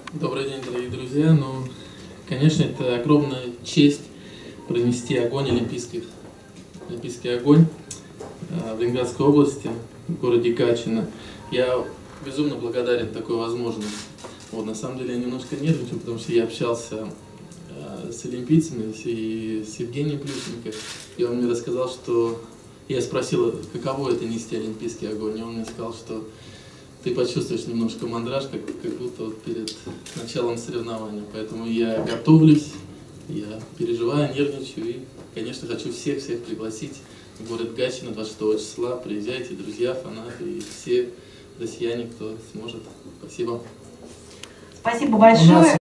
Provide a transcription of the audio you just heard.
Добрый день, дорогие друзья. Ну, конечно, это огромная честь пронести огонь олимпийский огонь в Ленинградской области, в городе Гатчина. Я безумно благодарен такой возможности. Вот, на самом деле я немножко нервничаю, потому что я общался с олимпийцами и с Евгением Плющенко, и он мне рассказал, что я спросил, каково это нести олимпийский огонь, и он мне сказал, что ты почувствуешь немножко мандраж, как будто вот перед началом соревнований. Поэтому я готовлюсь, я переживаю, нервничаю и, конечно, хочу всех пригласить в город Гатчина 26 числа. Приезжайте, друзья, фанаты и все россияне, кто сможет. Спасибо. Спасибо большое.